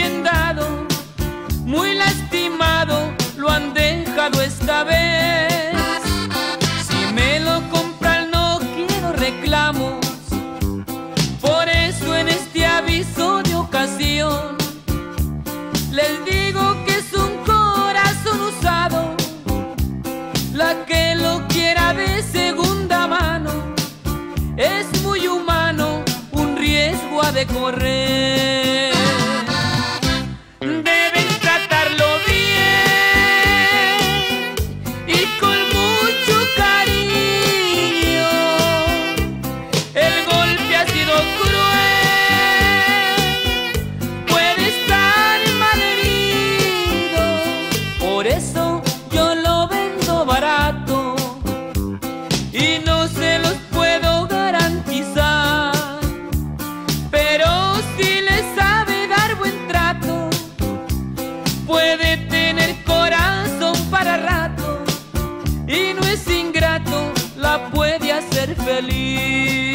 bien dado, muy lastimado lo han dejado esta vez. Si me lo compran no quiero reclamos, por eso en este aviso de ocasión les digo que es un corazón usado. La que lo quiera de segunda mano es muy humano, un riesgo ha de correr. Deben tratarlo bien y con mucho cariño. El golpe ha sido cruel, puede estar malherido, por eso yo lo vendo barato y no se los puedo garantizar, pero si le sabe dar buen trato, puede tener corazón para rato y no es ingrato, la puede hacer feliz.